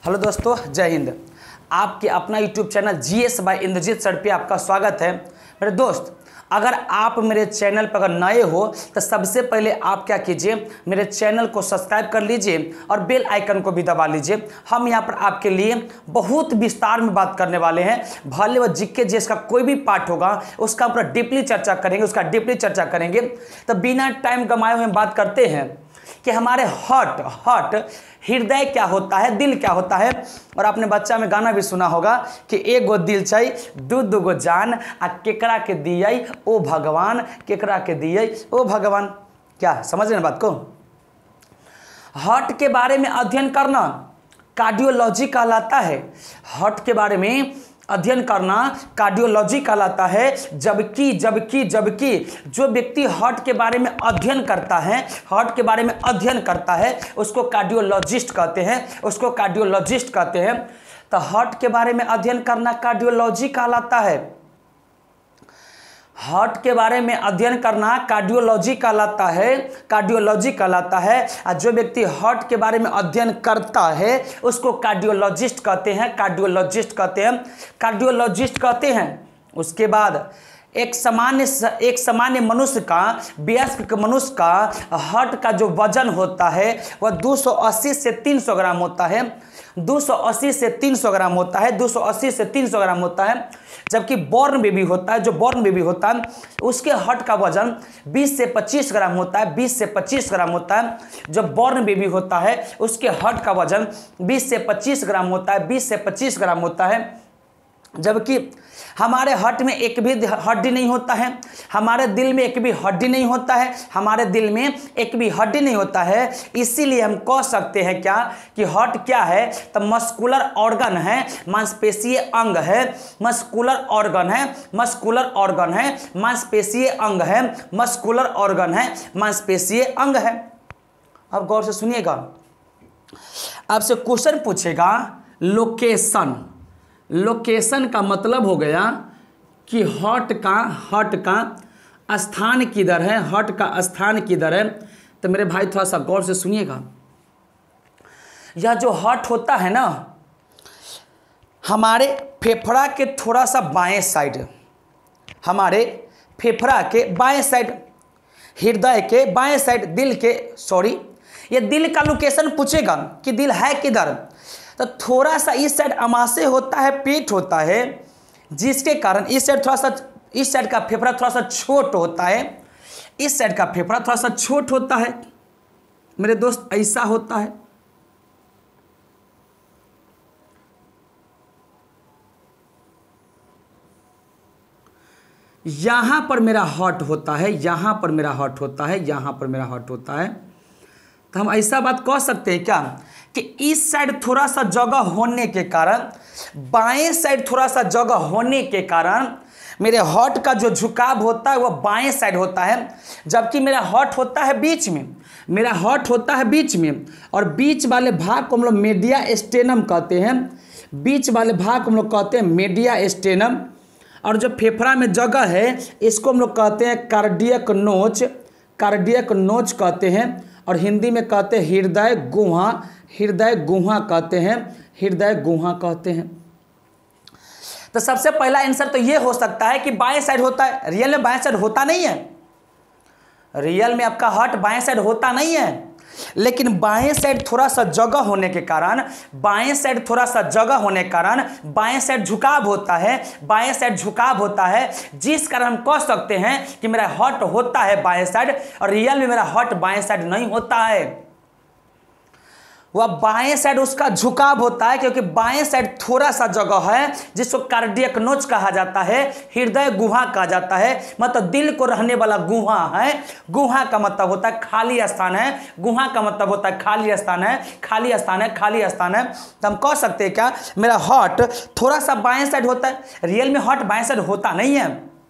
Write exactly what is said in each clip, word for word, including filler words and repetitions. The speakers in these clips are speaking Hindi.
हेलो दोस्तों, जय हिंद। आपके अपना YouTube channel GS by Indrajeet sir पे आपका स्वागत है। मेरे दोस्त, अगर आप मेरे चैनल पर अगर नए हो तो सबसे पहले आप क्या कीजिए, मेरे चैनल को सब्सक्राइब कर लीजिए और बेल आइकन को भी दबा लीजिए। हम यहाँ पर आपके लिए बहुत विस्तार में बात करने वाले हैं। भले व जीके जिसका कोई भी पार्ट होगा उसका ऊपर डीपली चर्चा करेंगे उसका डीपली चर्चा करेंगे। तो बिना टाइम गंवाए हुए बात करते हैं कि हमारे हार्ट हार्ट हृदय क्या होता है, दिल क्या होता है। और आपने बच्चा में गाना भी सुना होगा कि एक गो दिल चाहिए दू दू गो जान, आ केकरा के दिए ओ भगवान, केकरा के दिए ओ भगवान। क्या समझ रहे हैं बात को? हार्ट के बारे में अध्ययन करना कार्डियोलॉजी कहलाता है। हार्ट के बारे में अध्ययन करना कार्डियोलॉजी कहलाता है। जबकि जबकि जबकि जो व्यक्ति हार्ट के बारे में अध्ययन करता है हार्ट के बारे में अध्ययन करता है उसको कार्डियोलॉजिस्ट कहते हैं उसको कार्डियोलॉजिस्ट कहते हैं। तो हार्ट के बारे में अध्ययन करना कार्डियोलॉजी कहलाता है। हार्ट के बारे में अध्ययन करना कार्डियोलॉजी कहलाता है कार्डियोलॉजी कहलाता है और जो व्यक्ति हार्ट के बारे में अध्ययन करता है उसको कार्डियोलॉजिस्ट कहते हैं कार्डियोलॉजिस्ट कहते हैं कार्डियोलॉजिस्ट कहते हैं। उसके बाद एक सामान्य एक सामान्य मनुष्य का वयस्क मनुष्य का हार्ट का जो वजन होता है वह दो सौ अस्सी से तीन सौ ग्राम होता है दो सौ अस्सी से तीन सौ ग्राम होता है दो सौ अस्सी से तीन सौ ग्राम होता है। जबकि बॉर्न बेबी होता है जो बॉर्न बेबी होता है उसके हार्ट का वजन बीस से पच्चीस ग्राम होता है बीस से पच्चीस ग्राम होता है। जब बॉर्न बेबी होता है उसके हार्ट का वजन बीस से पच्चीस ग्राम होता है बीस से पच्चीस ग्राम होता है। जबकि हमारे हार्ट में एक भी हड्डी नहीं होता है, हमारे दिल में एक भी हड्डी नहीं होता है, हमारे दिल में एक भी हड्डी नहीं होता है। इसीलिए हम कह सकते हैं क्या कि हार्ट क्या है, तो मस्कुलर ऑर्गन है, मांसपेशीय अंग है। मस्कुलर ऑर्गन है मस्कुलर ऑर्गन है मांसपेशीय अंग है मस्कुलर ऑर्गन है मांसपेशीय अंग है। अब गौर से सुनिएगा, आपसे क्वेश्चन पूछेगा लोकेशन। लोकेशन का मतलब हो गया कि हार्ट का हार्ट का स्थान किधर है हार्ट का स्थान किधर है। तो मेरे भाई थोड़ा सा गौर से सुनिएगा, यह जो हार्ट होता है ना हमारे फेफड़ा के थोड़ा सा बाएं साइड, हमारे फेफड़ा के बाएं साइड, हृदय के बाएं साइड, दिल के सॉरी ये दिल का लोकेशन पूछेगा कि दिल है किधर। तो थोड़ा सा इस साइड अमाशय होता है, पेट होता है, जिसके कारण इस साइड थोड़ा सा इस साइड का फेफड़ा थोड़ा सा छोट होता है इस साइड का फेफड़ा थोड़ा सा छोट होता है। मेरे दोस्त ऐसा होता है। यहां पर मेरा हार्ट होता है यहां पर मेरा हार्ट होता है यहां पर मेरा हार्ट होता है। तो हम ऐसा बात कह सकते हैं क्या कि इस साइड थोड़ा सा जगह होने के कारण, बाएं साइड थोड़ा सा जगह होने के कारण मेरे हार्ट का जो झुकाव होता है वह बाएं साइड होता है। जबकि मेरा हार्ट होता है बीच में मेरा हार्ट होता है बीच में और बीच वाले भाग को हम लोग मीडिया स्टेनम कहते हैं बीच वाले भाग को हम लोग कहते हैं मीडिया स्टेनम। और जो फेफड़ा में जगह है इसको हम लोग कहते हैं कार्डियक नोच कार्डियक नोच कहते हैं। और हिंदी में कहते हैं हृदय गुहा हृदय गुहा कहते हैं हृदय गुहा कहते हैं। तो सबसे पहला आंसर तो ये हो सकता है कि बाएं साइड होता है। रियल में बाएं साइड होता नहीं है, रियल में आपका हार्ट बाएं साइड होता नहीं है, लेकिन बाएं साइड थोड़ा सा जगह होने के कारण बाएं साइड थोड़ा सा जगह होने के कारण बाएं साइड झुकाव होता है बाएं साइड झुकाव होता है जिस कारण हम कह सकते हैं कि मेरा हार्ट होता है बाएं साइड। और रियल में मेरा हार्ट बाएं साइड नहीं होता है, वह बाएं साइड उसका झुकाव होता है क्योंकि बाएं साइड थोड़ा सा जगह है जिसको कार्डियक नोच कहा जाता है, हृदय गुहा कहा जाता है। मतलब दिल को रहने वाला गुहा है। गुहा का मतलब होता है खाली स्थान है गुहा का मतलब होता है खाली स्थान है खाली स्थान है खाली स्थान है। तो हम कह सकते हैं क्या मेरा हार्ट थोड़ा सा बाएं साइड होता है। रियल में हार्ट बाएं साइड होता नहीं है,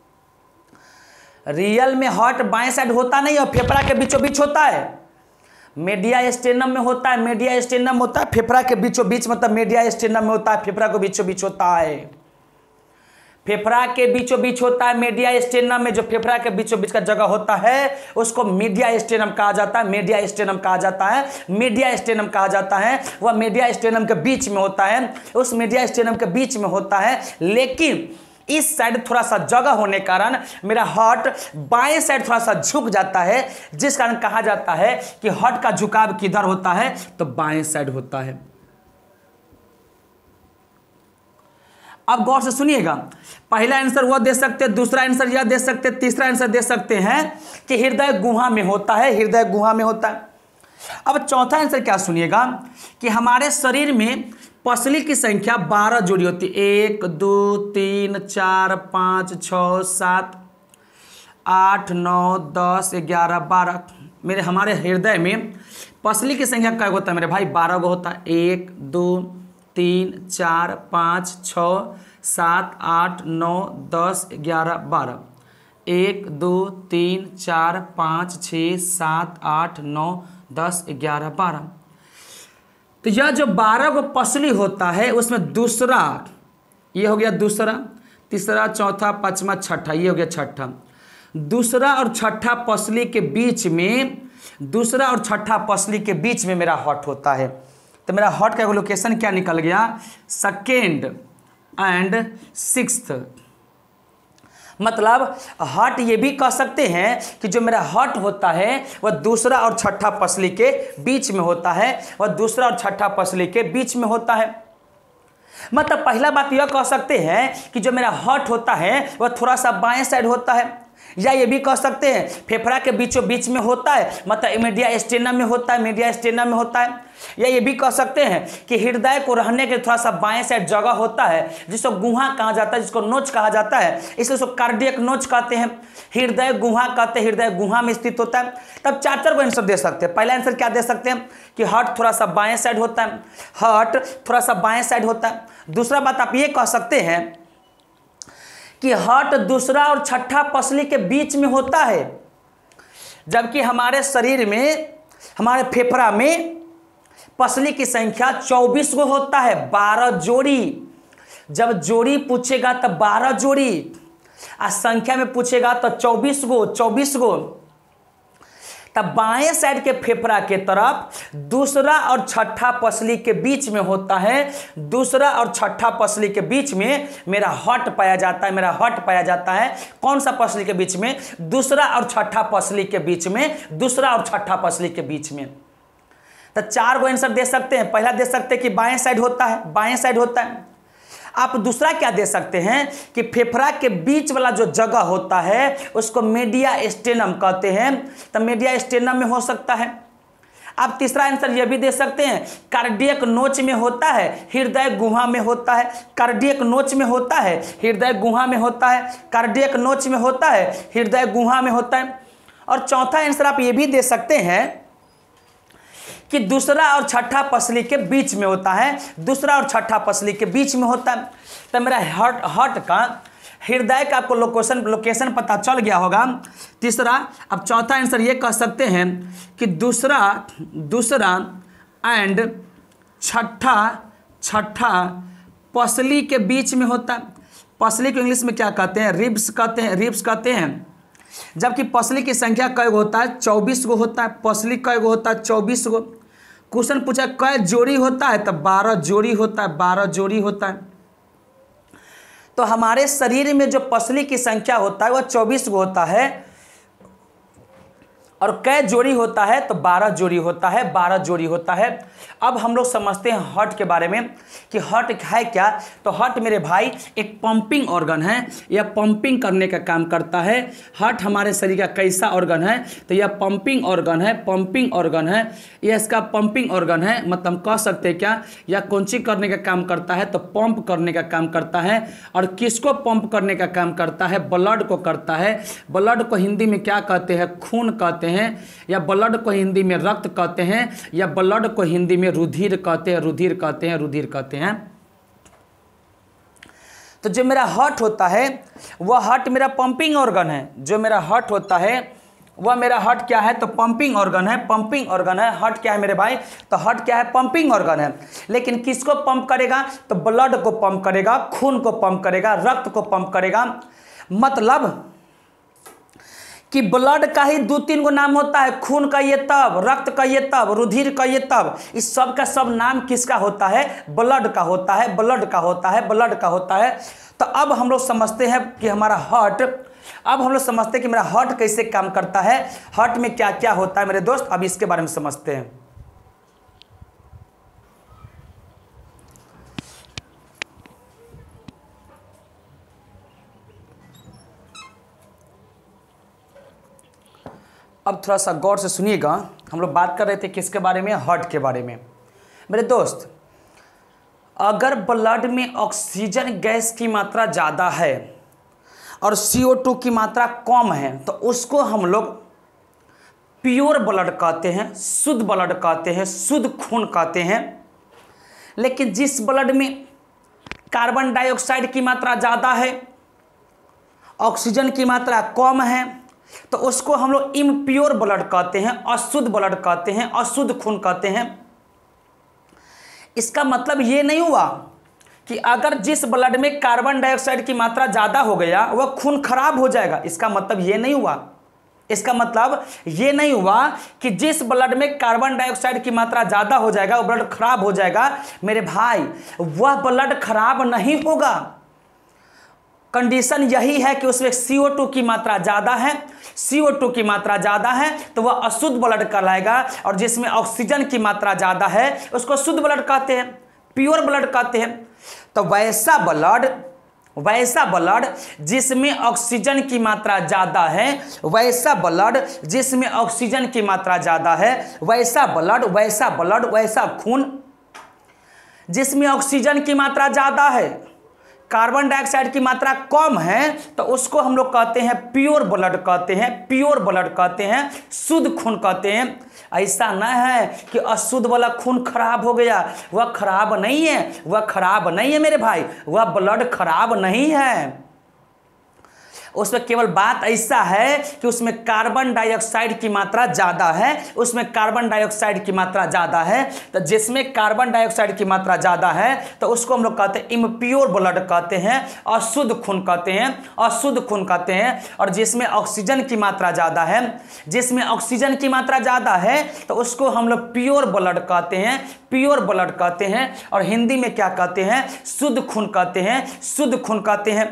रियल में हार्ट बाएं साइड होता नहीं है, फेफड़ा के बीचों बीच होता है, मीडिया स्टेनम में होता है मीडिया स्टेनम होता है फेफड़ा के बीचों बीच, मतलब मीडिया स्टेनम में होता है, फेफड़ा के बीचों बीच होता है। फेफड़ा के बीचों बीच होता है मीडिया स्टेनम में, जो फेफड़ा के बीचों बीच का जगह होता है उसको मीडिया स्टेनम कहा जाता है, मीडिया स्टेनम कहा जाता है, मीडिया स्टेनम कहा जाता है। वह मीडिया स्टेनम के बीच में होता है, उस मीडिया स्टेनम के बीच में होता है। लेकिन इस साइड थोड़ा सा जगह होने कारण मेरा हार्ट बाएं साइड थोड़ा सा झुक जाता है, जिस कारण कहा जाता है कि हार्ट का झुकाव किधर होता है, तो बाएं साइड होता है। अब गौर से सुनिएगा, पहला आंसर वह दे सकते हैं, दूसरा आंसर यह दे सकते हैं, तीसरा आंसर दे सकते हैं कि हृदय गुहा में होता है, हृदय गुहा में होता है। अब चौथा आंसर क्या सुनिएगा कि हमारे शरीर में पसली की संख्या बारह जोड़ी होती है, एक दो तीन चार पाँच छः सात आठ नौ दस ग्यारह बारह। मेरे हमारे हृदय में पसली की संख्या क्या होता है मेरे भाई, बारह गो होता है। एक दो तीन चार पाँच छः सात आठ नौ दस ग्यारह बारह। एक दो तीन चार पाँच छः सात आठ नौ दस ग्यारह बारह। तो यह जो बारह को पसली होता है उसमें दूसरा, ये हो गया दूसरा, तीसरा चौथा पाँचवा छठा, ये हो गया छठा। दूसरा और छठा पसली के बीच में, दूसरा और छठा पसली के बीच में मेरा हार्ट होता है। तो मेरा हार्ट का लोकेशन क्या निकल गया, सेकेंड एंड सिक्स्थ। मतलब हार्ट ये भी कह सकते हैं कि जो मेरा हार्ट होता है वह दूसरा और छठा पसली के बीच में होता है, वह दूसरा और छठा पसली के बीच में होता है। मतलब पहला बात यह कह सकते हैं कि जो मेरा हार्ट होता है वह थोड़ा सा बाएं साइड होता है, या ये भी कह सकते हैं फेफड़ा के बीचों बीच में होता है, मतलब मीडिया स्टेनम में होता है, मीडिया स्टेनम में होता है। या ये भी कह सकते हैं कि हृदय को रहने के थोड़ा सा बाएं साइड जगह होता है, जिसको गुहा कहा जाता है, जिसको नोच कहा जाता है, इसलिए उसको कार्डियक नोच कहते हैं। हृदय गुहा कहते हैं, हृदय गुहा में स्थित होता है। तब चार चार को आंसर दे सकते हैं। पहला आंसर क्या दे सकते हैं कि हार्ट थोड़ा सा बाएं साइड होता है, हार्ट थोड़ा सा बाएं साइड होता है। दूसरा बात आप ये कह सकते हैं कि हार्ट दूसरा और छठा पसली के बीच में होता है, जबकि हमारे शरीर में, हमारे फेफड़ा में पसली की संख्या चौबीस गो होता है, बारह जोड़ी। जब जोड़ी पूछेगा तब बारह जोड़ी, और संख्या में पूछेगा तो चौबीस गो, चौबीस गो। तब बाएं साइड के फेफड़ा के तरफ दूसरा और छठा पसली के बीच में होता है, दूसरा और छठा पसली के बीच में मेरा हार्ट पाया जाता है, मेरा हार्ट पाया जाता है। कौन सा पसली के बीच में, दूसरा और छठा पसली के बीच में, दूसरा और छठा पसली के बीच में। तो चार गो आंसर दे सकते हैं। पहला दे सकते हैं कि बाएं साइड होता है, बाएं साइड होता है। आप दूसरा क्या दे सकते हैं कि फेफड़ा के बीच वाला जो जगह होता है उसको मीडिया स्टेनम कहते हैं, तो मीडिया स्टेनम में हो सकता है। आप तीसरा आंसर यह भी दे सकते हैं कार्डियक नोच में होता है, हृदय गुहा में होता है, कार्डियक नोच में होता है, हृदय गुहा में होता है, कार्डियक नोच में होता है, हृदय गुहा में होता है। और चौथा आंसर आप ये भी दे सकते हैं कि दूसरा और छठा पसली के बीच में होता है, दूसरा और छठा पसली के बीच में होता है। तो मेरा हार्ट हार्ट का, हृदय का आपको लोकेशन लोकेशन पता चल गया होगा। तीसरा, अब चौथा आंसर ये कह सकते हैं कि दूसरा दूसरा एंड छठा छठा पसली के बीच में होता है। पसली को इंग्लिश में क्या कहते हैं, रिब्स कहते हैं, रिब्स कहते हैं। जबकि पसली की संख्या कै गो होता है, चौबीस गो होता है। पसली कै गो होता है, चौबीस गो। क्वेश्चन पूछा कै जोड़ी होता है, तो बारह जोड़ी होता है, बारह जोड़ी होता है। तो हमारे शरीर में जो पसली की संख्या होता है वह चौबीस गो होता है, और कै जोड़ी होता है तो बारह जोड़ी होता है, बारह जोड़ी होता है। अब हम लोग समझते हैं हार्ट के बारे में कि हार्ट है क्या। तो हार्ट मेरे भाई एक पंपिंग ऑर्गन है, यह पंपिंग करने का काम करता है। हार्ट हमारे शरीर का कैसा ऑर्गन है, तो यह पंपिंग ऑर्गन है, पंपिंग ऑर्गन है, यह इसका पंपिंग ऑर्गन है। मतलब हम कह सकते हैं क्या, यह कौन सी करने का काम करता है, तो पंप करने का काम करता है। और किसको पंप करने का काम करता है, ब्लड को करता है। ब्लड को हिंदी में क्या कहते हैं, खून कहते हैं, या ब्लड को हिंदी में रक्त कहते हैं, या ब्लड को हिंदी में रुधिर कहते हैं, रुधिर कहते हैं, रुधिर कहते हैं। तो जो मेरा हार्ट होता है वह हार्ट मेरा पंपिंग ऑर्गन है। जो मेरा हार्ट होता है वह मेरा हार्ट क्या है, तो पंपिंग ऑर्गन है, पंपिंग ऑर्गन है। हार्ट क्या है मेरे भाई, तो हार्ट क्या है, पंपिंग ऑर्गन है। लेकिन किसको पंप करेगा, तो ब्लड को पंप करेगा, खून को पंप करेगा, रक्त को पंप करेगा। मतलब कि ब्लड का ही दो तीन गो नाम होता है, खून का ये तब, रक्त का ये तब, रुधिर का ये तब। इस सब का सब नाम किसका होता है, ब्लड का होता है, ब्लड का होता है, ब्लड का होता है। तो अब हम लोग समझते हैं कि हमारा हार्ट, अब हम लोग समझते हैं कि मेरा हार्ट कैसे काम करता है, हार्ट में क्या क्या होता है मेरे दोस्त। अब इसके बारे में समझते हैं। अब थोड़ा सा गौर से सुनिएगा। हम लोग बात कर रहे थे किसके बारे में, हार्ट के बारे में। मेरे दोस्त, अगर ब्लड में ऑक्सीजन गैस की मात्रा ज़्यादा है और सी ओ टू की मात्रा कम है, तो उसको हम लोग प्योर ब्लड कहते हैं, शुद्ध ब्लड कहते हैं, शुद्ध खून कहते हैं। लेकिन जिस ब्लड में कार्बन डाइऑक्साइड की मात्रा ज़्यादा है, ऑक्सीजन की मात्रा कम है, तो उसको हम लोग इम्प्योर ब्लड कहते हैं, अशुद्ध ब्लड कहते हैं, अशुद्ध खून कहते हैं। इसका मतलब ये नहीं हुआ कि अगर जिस ब्लड में कार्बन डाइऑक्साइड की मात्रा ज़्यादा हो गया वह खून खराब हो जाएगा, इसका मतलब ये नहीं हुआ। इसका मतलब ये नहीं हुआ कि जिस ब्लड में कार्बन डाइऑक्साइड की मात्रा ज़्यादा हो जाएगा वो ब्लड खराब हो जाएगा। मेरे भाई, वह ब्लड खराब नहीं होगा। कंडीशन यही है कि उसमें सी ओ टू की मात्रा ज़्यादा है, सी ओ टू की मात्रा ज़्यादा है तो वह अशुद्ध ब्लड कहलाएगा। और जिसमें ऑक्सीजन की मात्रा ज़्यादा है उसको शुद्ध ब्लड कहते हैं, प्योर ब्लड कहते हैं। तो वैसा ब्लड वैसा ब्लड जिसमें ऑक्सीजन की मात्रा ज़्यादा है, वैसा ब्लड जिसमें ऑक्सीजन की मात्रा ज़्यादा है, वैसा ब्लड वैसा ब्लड वैसा खून जिसमें ऑक्सीजन की मात्रा ज़्यादा है, कार्बन डाइऑक्साइड की मात्रा कम है, तो उसको हम लोग कहते हैं प्योर ब्लड कहते हैं, प्योर ब्लड कहते हैं, शुद्ध खून कहते हैं। ऐसा न है कि अशुद्ध वाला खून खराब हो गया, वह खराब नहीं है, वह खराब नहीं है मेरे भाई, वह ब्लड खराब नहीं है। उसमें केवल बात ऐसा है कि उसमें कार्बन डाइऑक्साइड की मात्रा ज़्यादा है, उसमें कार्बन डाइऑक्साइड की मात्रा ज़्यादा है। तो जिसमें कार्बन डाइऑक्साइड की मात्रा ज़्यादा है तो उसको हम लोग कहते हैं इम्प्योर ब्लड कहते हैं, अशुद्ध खून कहते हैं, अशुद्ध खून कहते हैं। और जिसमें ऑक्सीजन की मात्रा ज़्यादा है, जिसमें ऑक्सीजन की मात्रा ज़्यादा है तो उसको हम लोग प्योर ब्लड कहते हैं, प्योर ब्लड कहते हैं। और हिंदी में क्या कहते हैं, शुद्ध खून कहते हैं, शुद्ध खून कहते हैं।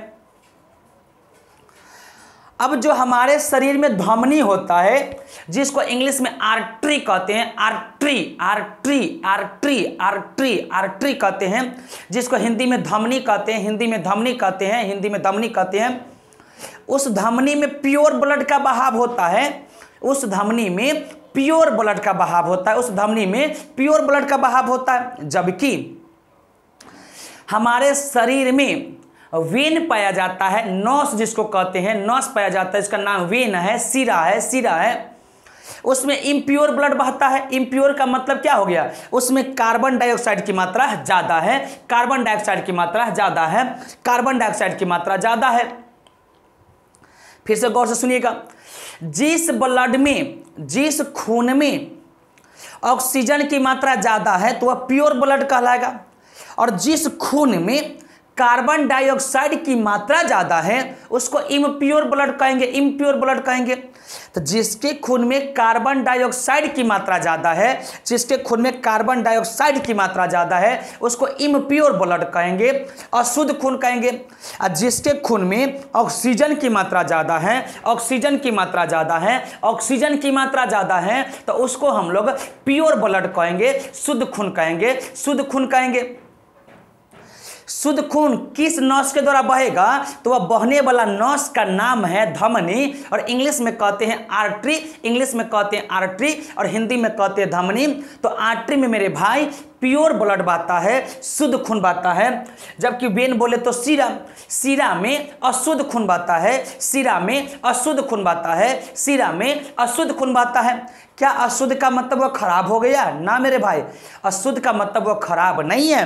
अब जो हमारे शरीर में धमनी होता है जिसको इंग्लिश में आर्टरी कहते हैं, artery artery artery artery artery कहते हैं, जिसको हिंदी में धमनी कहते हैं, हिंदी में धमनी कहते हैं, हिंदी में धमनी कहते हैं। उस धमनी में प्योर ब्लड का बहाव होता है, उस धमनी में प्योर ब्लड का बहाव होता है, उस धमनी में प्योर ब्लड का बहाव होता है। जबकि हमारे शरीर में वेन पाया जाता है, नस जिसको कहते हैं, नस पाया जाता है, इसका नाम वेन है, सिरा है, सिरा है। उसमें इम्प्योर ब्लड बहता है। इम्प्योर का मतलब क्या हो गया, उसमें कार्बन डाइऑक्साइड की मात्रा ज़्यादा है, कार्बन डाइऑक्साइड की मात्रा ज़्यादा है, कार्बन डाइऑक्साइड की मात्रा ज़्यादा है। फिर से गौर से सुनिएगा, जिस ब्लड में, जिस खून में ऑक्सीजन की मात्रा ज़्यादा है तो वह प्योर ब्लड कहलाएगा। और जिस खून में कार्बन डाइऑक्साइड की मात्रा ज़्यादा है उसको इम्प्योर ब्लड कहेंगे, इम्प्योर ब्लड कहेंगे। तो जिसके खून में कार्बन डाइऑक्साइड की मात्रा ज़्यादा है, जिसके खून में कार्बन डाइऑक्साइड की मात्रा ज़्यादा है उसको इम्प्योर ब्लड कहेंगे, अशुद्ध खून कहेंगे। और जिसके खून में ऑक्सीजन की मात्रा ज़्यादा है, ऑक्सीजन की मात्रा ज़्यादा है, ऑक्सीजन की मात्रा ज़्यादा है तो उसको हम लोग प्योर ब्लड कहेंगे, शुद्ध खून कहेंगे, शुद्ध खून कहेंगे। शुद्ध खून किस नस के द्वारा बहेगा, तो वह बहने वाला नस का नाम है धमनी। और इंग्लिश में कहते हैं आर्टरी, इंग्लिश में कहते हैं आर्टरी और हिंदी में कहते हैं धमनी। तो आर्टरी में मेरे भाई प्योर ब्लड बहता है, शुद्ध खून बहता है। जबकि वेन बोले तो सिरा, सिरा में अशुद्ध खून बहता है, सिरा में अशुद्ध खून बहता है, सिरा में अशुद्ध खून बहता है। क्या अशुद्ध का मतलब वह खराब हो गया? ना मेरे भाई, अशुद्ध का मतलब वह खराब नहीं है।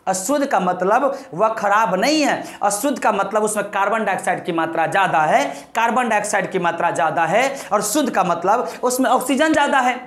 अशुद्ध का मतलब वह खराब नहीं है, अशुद्ध का मतलब उसमें कार्बन डाइऑक्साइड की मात्रा ज़्यादा है, कार्बन डाइऑक्साइड की मात्रा ज़्यादा है, और शुद्ध का मतलब उसमें ऑक्सीजन ज़्यादा है।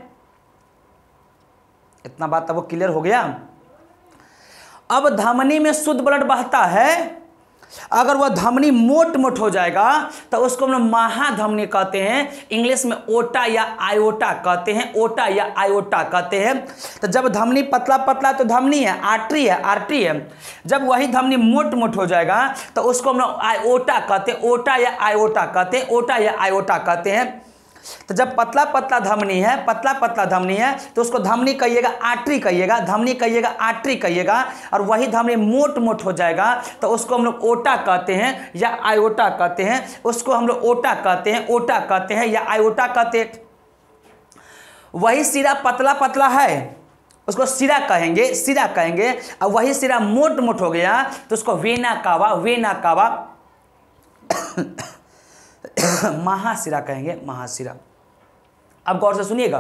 इतना बात अब वो क्लियर हो गया। अब धमनी में शुद्ध ब्लड बहता है, अगर वह धमनी मोट मोट हो जाएगा तो उसको हम लोग महाधमनी कहते हैं, इंग्लिश में ओटा या आयोटा कहते हैं, ओटा या आयोटा कहते हैं। तो जब धमनी पतला पतला तो धमनी है, आर्टरी है, आर्टरी है। जब वही धमनी मोट मोट हो जाएगा तो उसको हम लोग आयोटा कहते हैं, ओटा या आयोटा कहते हैं, ओटा या आयोटा कहते हैं। तो जब पतला पतला धमनी है, पतला पतला धमनी है तो उसको धमनी कहिएगा, आर्टरी कहिएगा, धमनी कहिएगा, आर्टरी कहिएगा। और वही धमनी मोट मोट हो जाएगा तो उसको हम लोग ओटा कहते हैं या आयोटा कहते हैं, उसको हम लोग ओटा कहते हैं, ओटा कहते हैं या आयोटा कहते हैं। वही सिरा पतला पतला है उसको सिरा कहेंगे, सिरा कहेंगे। और वही सिरा मोट मोट हो गया तो उसको वेना कावा, वेना कावा महाशिरा कहेंगे, महाशिरा। अब गौर से सुनिएगा,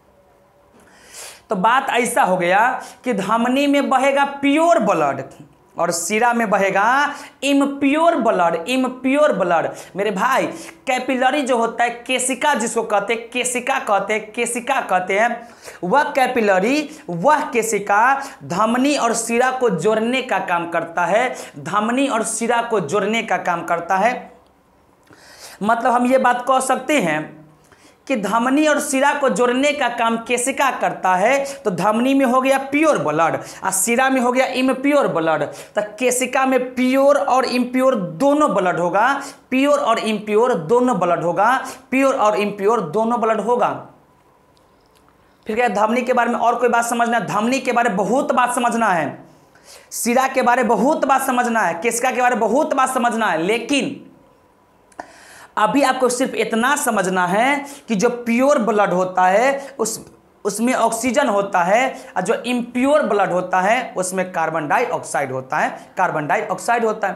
तो बात ऐसा हो गया कि धमनी में बहेगा प्योर ब्लड और सिरा में बहेगा इम्प्योर ब्लड, इम्प्योर ब्लड। मेरे भाई कैपिलरी जो होता है, केशिका जिसको कहते हैं, केशिका कहते हैं, केशिका कहते हैं, वह कैपिलरी, वह केशिका धमनी और सिरा को जोड़ने का काम करता है, धमनी और सिरा को जोड़ने का काम करता है। मतलब हम ये बात कह सकते हैं कि धमनी और सिरा को जोड़ने का काम केशिका करता है। तो धमनी में हो गया प्योर ब्लड और सिरा में हो गया इम्प्योर ब्लड। तो केशिका में प्योर और इम्प्योर दोनों ब्लड होगा, प्योर और इम्प्योर दोनों ब्लड होगा, प्योर और इम्प्योर दोनों ब्लड होगा। फिर क्या धमनी के बारे में और कोई बात समझना है? धमनी के बारे में बहुत बात समझना है, सिरा के बारे में बहुत बात समझना है, केशिका के बारे में बहुत बात समझना है। लेकिन अभी आपको सिर्फ इतना समझना है कि जो प्योर ब्लड होता है उस उसमें ऑक्सीजन होता है, और जो इम्प्योर ब्लड होता है उसमें कार्बन डाइऑक्साइड होता है, कार्बन डाइऑक्साइड होता है।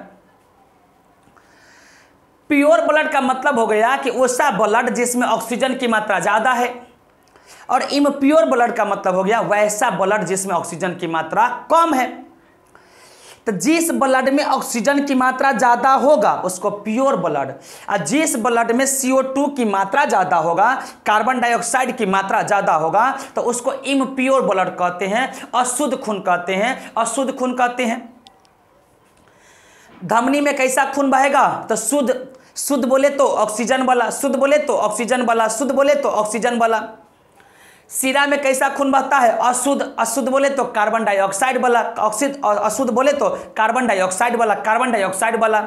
प्योर ब्लड का मतलब हो गया कि वैसा ब्लड जिसमें ऑक्सीजन की मात्रा ज़्यादा है, और इम्प्योर ब्लड का मतलब हो गया वैसा ब्लड जिसमें ऑक्सीजन की मात्रा कम है। तो जिस ब्लड में ऑक्सीजन की मात्रा ज़्यादा होगा उसको प्योर ब्लड, और जिस ब्लड में सी ओ टू की मात्रा ज़्यादा होगा, कार्बन डाइऑक्साइड की मात्रा ज़्यादा होगा, तो उसको इम्प्योर ब्लड कहते हैं, अशुद्ध खून कहते हैं, अशुद्ध खून कहते हैं। धमनी में कैसा खून बहेगा? तो शुद्ध, शुद्ध बोले तो ऑक्सीजन वाला, शुद्ध बोले तो ऑक्सीजन वाला, शुद्ध बोले तो ऑक्सीजन वाला। सिरा में कैसा खून बहता है? अशुद्ध, अशुद्ध बोले तो कार्बन डाइऑक्साइड वाला, ऑक्सीजन, अशुद्ध बोले तो कार्बन डाइऑक्साइड वाला, कार्बन डाइऑक्साइड वाला।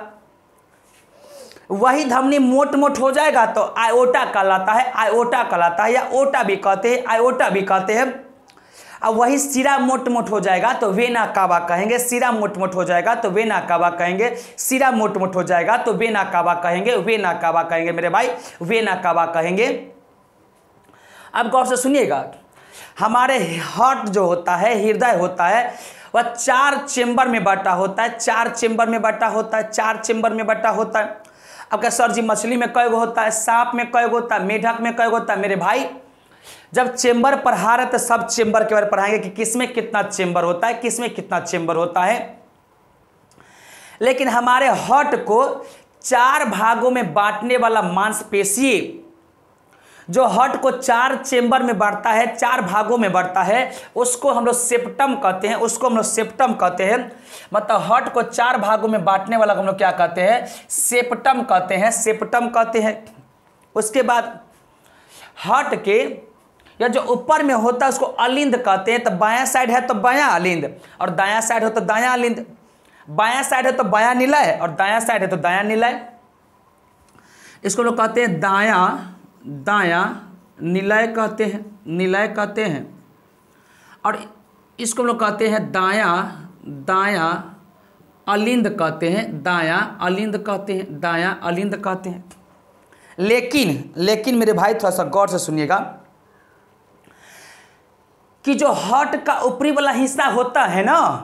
वही धमनी मोट मोट हो जाएगा तो आयोटा कहलाता है, आयोटा कहलाता है, या ओटा भी कहते हैं, आयोटा भी कहते हैं। अब वही सिरा मोट मोट हो जाएगा तो वेना कावा कहेंगे, सिरा मोट मोट हो जाएगा तो वेना कावा कहेंगे, सिरा मोट मोट हो जाएगा तो वेना कावा कहेंगे, वेना कावा कहेंगे मेरे भाई, वेना कावा कहेंगे। अब गौर से सुनिएगा, हमारे हार्ट जो होता है, हृदय होता है, वह चार चेंबर में बटा होता है, चार चेंबर में बटा होता है, चार चेंबर में बटा होता है। अब क्या सर जी मछली में कई गो होता है, सांप में कई गो होता है, मेढक में कई गो होता है? मेरे भाई जब चेंबर पढ़ा रहे तो सब चेंबर के बारे में पढ़ाएंगे कि किसमें कितना चेंबर होता है, किसमें कितना चेंबर होता है। लेकिन हमारे हार्ट को चार भागों में बांटने वाला मांसपेशी, जो हार्ट को चार चेंबर में बांटता है, चार भागों में बांटता है, उसको हम लोग सेप्टम कहते हैं, उसको हम लोग सेप्टम कहते हैं। मतलब हार्ट को चार भागों में बांटने वाला हम लोग क्या कहते हैं? सेप्टम कहते हैं, सेप्टम कहते हैं। उसके बाद हार्ट के या जो ऊपर में होता है उसको अलिंद कहते हैं। तो बायां साइड है तो बायां अलिंद, और दायां साइड हो तो दायां अलिंद। बायां साइड है तो बायां निलय, और दायां साइड है तो दायां निलय। इसको लोग कहते हैं दायां दायां निलय कहते हैं, निलय कहते हैं। और इसको लोग कहते हैं दायां दायां अलिंद कहते हैं, दायां अलिंद कहते हैं, दायां अलिंद कहते हैं। लेकिन लेकिन मेरे भाई थोड़ा सा गौर से सुनिएगा कि जो हार्ट का ऊपरी वाला हिस्सा होता है ना,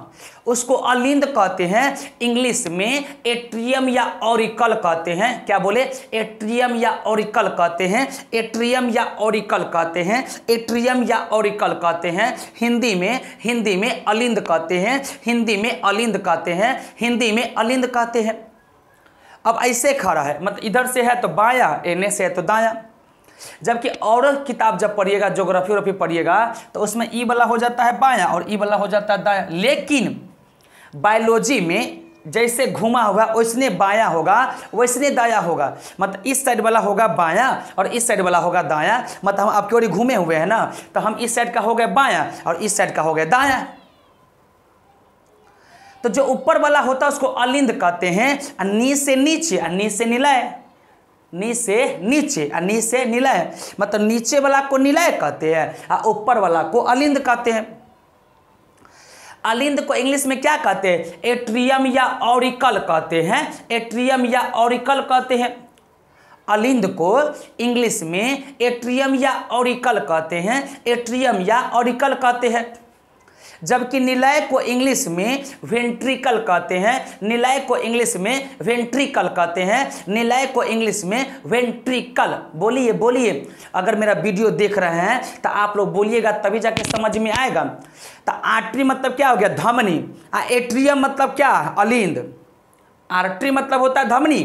उसको अलिंद कहते हैं, इंग्लिश में एट्रियम या ऑरिकल कहते हैं। क्या बोले? एट्रियम या ऑरिकल कहते हैं, एट्रियम या ऑरिकल कहते हैं, एट्रियम या ऑरिकल कहते हैं। हिंदी में हिंदी में अलिंद कहते हैं, हिंदी में अलिंद कहते हैं, हिंदी में अलिंद कहते हैं। अब ऐसे खड़ा है, मतलब इधर से है तो बायां, एने से है तो दायां। जबकि और किताब जब पढ़िएगा, ज्योग्राफी वोग्राफी पढ़िएगा, तो उसमें ई वाला हो जाता है बायां और ई वाला हो जाता है दायां। लेकिन बायोलॉजी में जैसे घुमा हुआ वैसने बायां होगा, वैसने दायां होगा। मतलब इस साइड वाला होगा बायां और इस साइड वाला होगा दायां। मतलब हम आपकी ओर घूमे हुए हैं ना, तो हम इस साइड का हो गए बायां और इस साइड का हो गए दायां। तो जो ऊपर वाला होता है उसको अलिंद कहते हैं। नी से नीचे, नी से निलय, नी से नीचे, नी से निलय, मतलब नीचे वाला को निलय कहते हैं और ऊपर वाला को अलिंद कहते हैं। अलिंद को इंग्लिश में क्या कहते हैं? एट्रियम या ऑरिकल कहते हैं, एट्रियम या ऑरिकल कहते हैं। अलिंद को इंग्लिश में एट्रियम या ऑरिकल कहते हैं, एट्रियम या ऑरिकल कहते हैं। जबकि निलय को इंग्लिश में वेंट्रिकल कहते हैं, निलय को इंग्लिश में वेंट्रिकल कहते हैं, निलय को इंग्लिश में वेंट्रिकल। बोलिए बोलिए, अगर मेरा वीडियो देख रहे हैं तो आप लोग बोलिएगा, तभी जाके समझ में आएगा। तो आर्टरी मतलब क्या हो गया? धमनी। आ एट्रियम मतलब क्या? अलिंद। आर्टरी मतलब होता है धमनी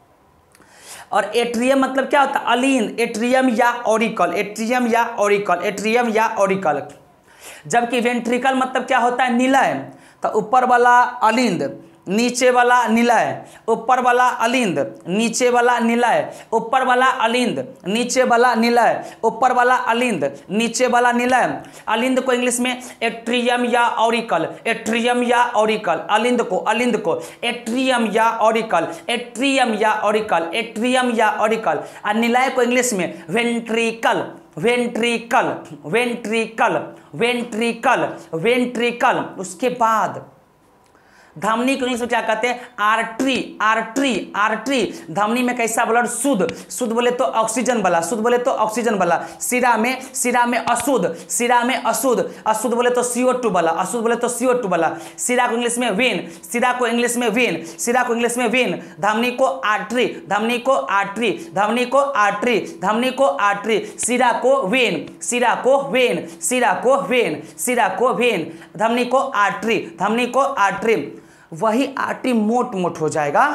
और एट्रियम मतलब क्या होता है? अलिंद। एट्रियम या ऑरिकल, एट्रियम या ऑरिकल, एट्रियम या ऑरिकल। जबकि वेंट्रिकल मतलब क्या होता है? निलय। तो ऊपर वाला अलिंद, नीचे वाला निलय, ऊपर वाला अलिंद, नीचे वाला निलय, ऊपर वाला अलिंद, नीचे वाला निलय, ऊपर वाला अलिंद, नीचे वाला निलय। अलिंद को इंग्लिश में एट्रियम या ऑरिकल, एट्रियम या ऑरिकल। अलिंद को अलिंद को एट्रियम या ऑरिकल, एट्रियम या ऑरिकल, एट्रियम या ऑरिकल। और निलय को इंग्लिश में ventricle, ventricle, ventricle, ventricle, ventricle. उसके बाद धमनी को इंग्लिश में क्या कहते हैं? Artery, artery, artery. धमनी में कैसा ब्लड? शुद्ध, शुद्ध बोले तो ऑक्सीजन वाला, शुद्ध बोले तो ऑक्सीजन वाला। सिरा में सिरा में अशुद्ध, सिरा में अशुद्ध, अशुद्ध बोले तो सी ओ टू वाला, अशुद्ध बोले तो सी ओ टू वाला। सिरा को इंग्लिश में वेन, सिरा को इंग्लिश में वेन, सिरा को इंग्लिश में वेन। धमनी को आर्टरी, धमनी को आर्टरी, धमनी को आर्टरी, धमनी को आर्टरी। सिरा को वेन, सिरा को वेन, सिरा को वेन, सिरा को वेन। धमनी को आर्टरी, धमनी को आर्टरी। वही आर्टरी मोट मोट हो जाएगा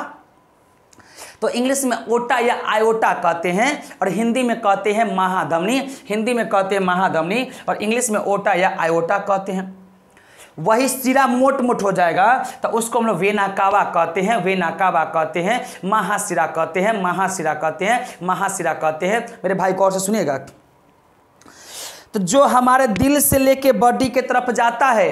तो इंग्लिश में ओटा या आयोटा कहते हैं और हिंदी में कहते हैं महाधमनी, हिंदी में कहते हैं महाधमनी और इंग्लिश में ओटा या आयोटा कहते हैं। वही सिरा मोट मोट हो जाएगा तो उसको हम लोग वेना कावा कहते हैं, वेना कावा कहते हैं, महासिरा कहते हैं, महासिरा कहते हैं, महासिरा कहते हैं। मेरे भाई को और से सुनिएगा। तो जो हमारे दिल से लेके बॉडी के तरफ जाता है,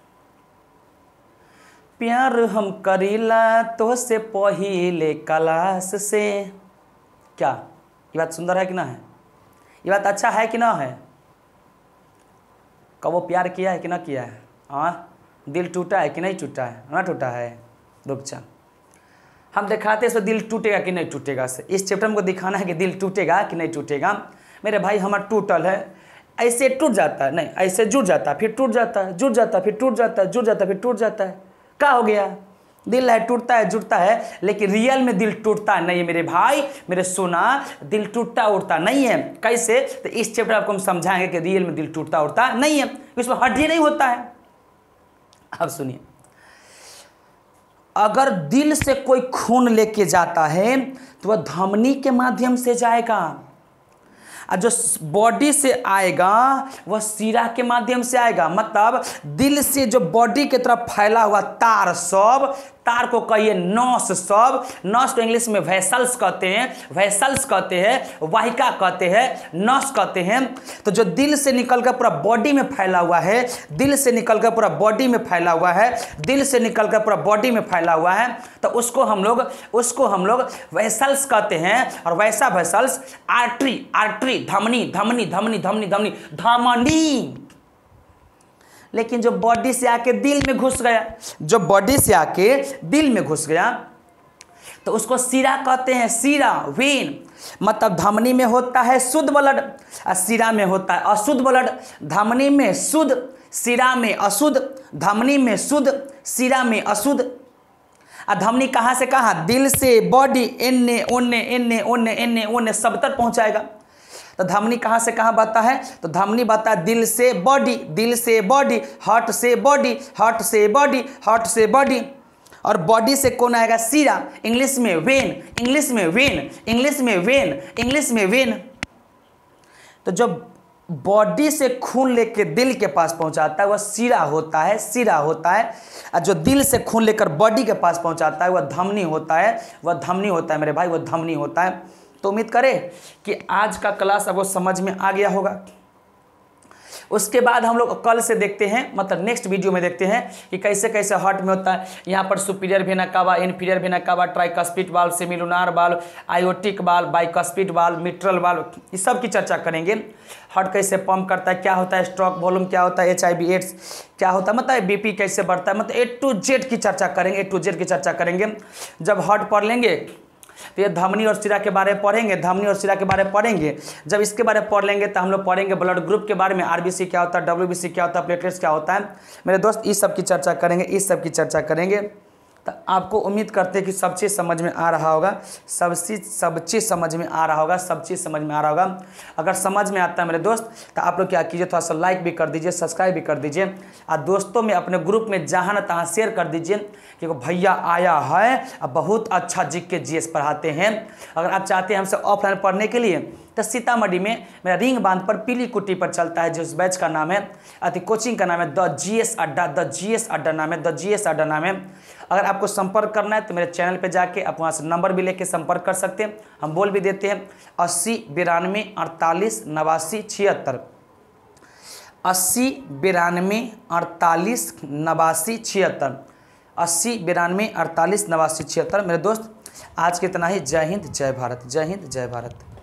प्यार हम करीला तो से पहिले क्लास से। क्या ये बात सुंदर है कि ना है? ये बात अच्छा है कि ना है? कब वो प्यार किया है कि ना किया है? हाँ, दिल टूटा है कि नहीं टूटा है? ना टूटा है। रुक जा, हम दिखाते हैं दिल टूटेगा कि नहीं टूटेगा से। इस चैप्टर में को दिखाना है कि दिल टूटेगा कि नहीं टूटेगा। मेरे भाई हमारा टूटल है, ऐसे टूट जाता है, नहीं ऐसे जुड़ जाता है, फिर टूट जाता है, जुड़ जाता है, फिर टूट जाता है, जुड़ जाता है, फिर टूट जाता है। क्या हो गया? दिल है, टूटता है, जुड़ता है, लेकिन रियल में दिल टूटता नहीं है मेरे भाई, मेरे सोना। दिल टूटता उड़ता नहीं है। कैसे? तो इस चैप्टर आपको हम समझाएंगे कि रियल में दिल टूटता उड़ता नहीं है, इसमें हड्डी नहीं होता है। अब सुनिए, अगर दिल से कोई खून लेके जाता है तो वह धमनी के माध्यम से जाएगा, और जो बॉडी से आएगा वह सिरा के माध्यम से आएगा। मतलब दिल से जो बॉडी की तरफ फैला हुआ तार सब, तार को कहिए नस सब, नस को इंग्लिश में वेसल्स कहते हैं, वेसल्स कहते हैं, वाहिका कहते हैं, नस कहते हैं। तो जो दिल से निकलकर पूरा बॉडी में फैला हुआ है, दिल से निकलकर पूरा बॉडी में फैला हुआ है, दिल से निकलकर पूरा बॉडी में फैला हुआ है, तो उसको हम लोग उसको हम लोग वेसल्स कहते हैं। और वैसा वेसल्स आर्टरी, आर्टरी, धमनी, धमनी, धमनी, धमनी, धमनी, धमनी। लेकिन जो बॉडी से आके दिल में घुस गया, जो बॉडी से आके दिल में घुस गया तो उसको सिरा कहते हैं, सिरा, वेन। मतलब धमनी में होता है शुद्ध ब्लड और सिरा में होता है अशुद्ध ब्लड। धमनी में शुद्ध, सिरा में अशुद्ध, धमनी में शुद्ध, सिरा में अशुद्ध। आ धमनी कहाँ से कहाँ? दिल से बॉडी, एन्ने ओन्ने एन्ने ओन्ने एन्ने ओन्ने सब तक पहुँचाएगा। तो धमनी कहाँ से कहाँ बहता है? तो धमनी बहता है दिल से बॉडी, दिल से बॉडी, हार्ट से बॉडी, हार्ट से बॉडी, हार्ट से बॉडी, और बॉडी से कौन आएगा? सिरा, इंग्लिश में वेन, इंग्लिश में वेन, इंग्लिश में वेन, इंग्लिश में वेन। तो जो बॉडी से खून लेके दिल के पास पहुंचाता है वह सिरा होता है, सिरा होता है। और जो दिल से खून लेकर बॉडी के पास पहुंचाता है वह धमनी होता है, वह धमनी होता है मेरे भाई, वह धमनी होता है। तो उम्मीद करें कि आज का क्लास आपको समझ में आ गया होगा। उसके बाद हम लोग कल से देखते हैं, मतलब नेक्स्ट वीडियो में देखते हैं कि कैसे कैसे हार्ट में होता है। यहाँ पर superior vena cava, inferior vena cava, tricuspid valve, semilunar valve, aortic valve, bicuspid valve, mitral valve, इस सब की चर्चा करेंगे। हार्ट कैसे पंप करता है, क्या होता है स्ट्रोक वॉल्यूम, क्या होता है एच आई वी एड्स क्या होता है, मतलब बीपी कैसे बढ़ता है, मतलब ए टू जेड की चर्चा करेंगे, ए टू जेड की चर्चा करेंगे। जब हार्ट पढ़ लेंगे तो ये धमनी और सिरा के बारे में पढ़ेंगे, धमनी और सिरा के बारे में पढ़ेंगे। जब इसके बारे में पढ़ लेंगे तो हम लोग पढ़ेंगे ब्लड ग्रुप के बारे में, आरबीसी क्या होता है, डब्ल्यूबीसी क्या होता है, प्लेटलेट्स क्या होता है। मेरे दोस्त इस सब की चर्चा करेंगे, इस सब की चर्चा करेंगे। तो आपको उम्मीद करते हैं कि सब चीज़ समझ में आ रहा होगा, सब चीज़ सब चीज़ समझ में आ रहा होगा, सब चीज़ समझ में आ रहा होगा। अगर समझ में आता है मेरे दोस्त तो आप लोग क्या कीजिए, थोड़ा सा लाइक भी कर दीजिए, सब्सक्राइब भी कर दीजिए, और दोस्तों में अपने ग्रुप में जहाँ न तहाँ शेयर कर दीजिए कि भैया आया है अब बहुत अच्छा जी के जी एस पढ़ाते हैं। अगर आप चाहते हैं हमसे ऑफलाइन पढ़ने के लिए तो सीतामढ़ी में मेरा रिंग बांध पर पीली कुट्टी पर चलता है, जिस बैच का नाम है अति कोचिंग का नाम है the G S Adda, the G S Adda नाम है, द जी एस अड्डा नाम है। अगर आपको संपर्क करना है तो मेरे चैनल पे जाके आप वहाँ से नंबर भी लेके संपर्क कर सकते हैं। हम बोल भी देते हैं अस्सी बिरानवे अड़तालीस नवासी छिहत्तर, अस्सी बिरानवे अड़तालीस नवासी छिहत्तर, अस्सी बिरानवे अड़तालीस नवासी छिहत्तर। मेरे दोस्त आज के इतना ही। जय हिंद, जय भारत, जय हिंद, जय भारत।